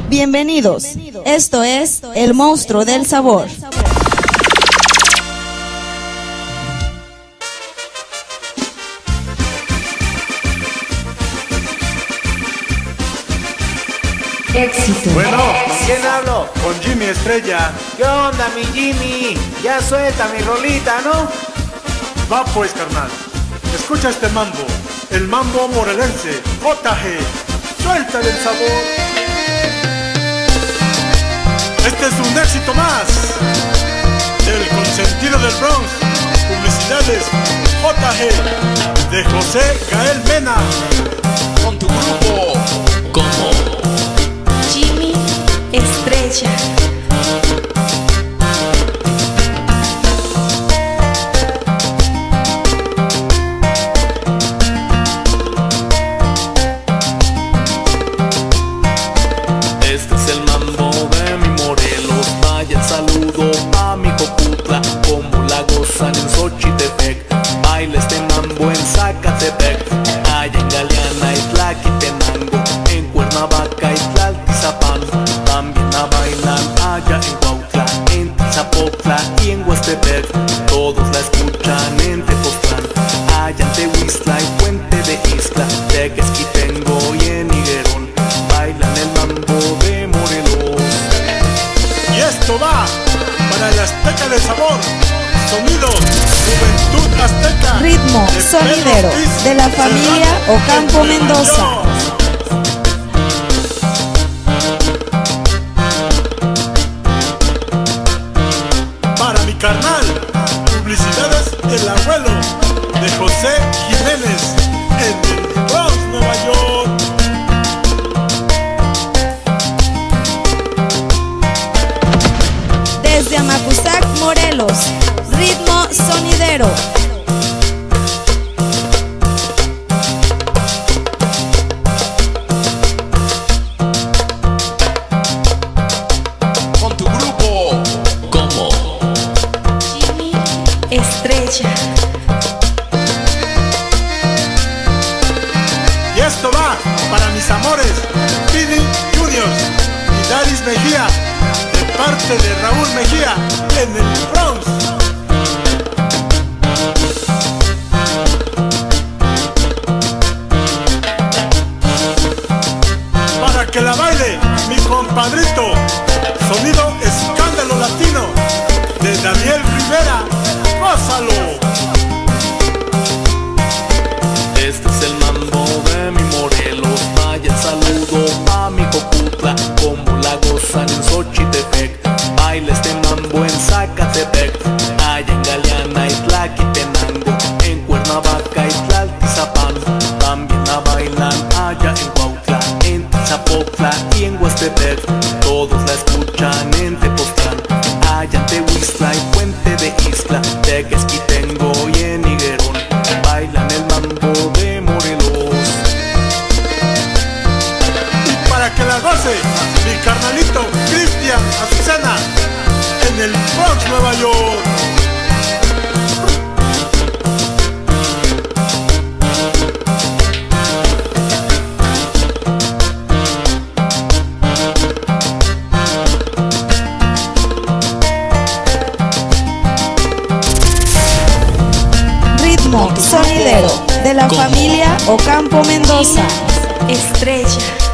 Bienvenidos. Esto es El Monstruo del Sabor. Éxito. Bueno, ¿con quién hablo? Con Jimmy Estrella. ¿Qué onda, mi Jimmy? Ya suelta mi rolita, ¿no? Va pues, carnal. Escucha este mambo. El mambo morelense. JG. Suéltale el sabor. Este es un éxito más del consentido del Bronx. Publicidades JG de José Gael Mena. Con tu grupo como Jimmy Estrella. este es el mambo de mi Morelos. Vaya el saludo a mi Coputla, como la gozan en Xochitepec. Baila este mambo en Zacatepec, allá en Galeana y Tlaquitenango, en Cuernavaca y Tlaltizapán. También la bailan allá en Cuautla, en Tizapotla y en Huastepec. Todos la escuchan en Tepoztlán, allá en Tehuistla y Puente de Ixtla, Tequesquitengo y en Higuerón. Bailan el mambo de Morelos. Y esto va para el Azteca del Sabor. Sonido Juventud Azteca. Ritmo de sonidero Pedro Ortiz, de la familia Serrano, Ocampo el Mendoza. Mayor. Para mi carnal, publicidades El Abuelo de José Jiménez en el Bronx, Nueva York. Desde Amacuzac, Morelos. Ritmo sonidero. Con tu grupo como Jimmy Estrella. Y esto va para mis amores, Pidi Juniors y Daris Mejía, de parte de Raúl Mejía en el Bronx. Para que la baile mi compadrito, sonido escándalo latino de Daniel Rivera. ¡Gózalo! este es el mambo de mi Morelos. Vaya el saludo a mi Coputla, como la gozan en Xochitepec. Baila este mambo en Zacatepec, allá en Galeana y Tlaquitenango, en Cuernavaca y Tlaltizapán. También la bailan allá en Cuautla, en Tizapotla y en Huastepec. Todos la escuchan en Tepoztlán, allá en Tehuistla y Puente de Ixtla, Tequesquitengo y en Higuerón. Bailan el mambo de Morelos. Y para que la goce mi carnalito Cristian Azucena en el Bronx, Nueva York. Ritmo sonidero de la ¿Cómo? familia Ocampo Mendoza. Estrella.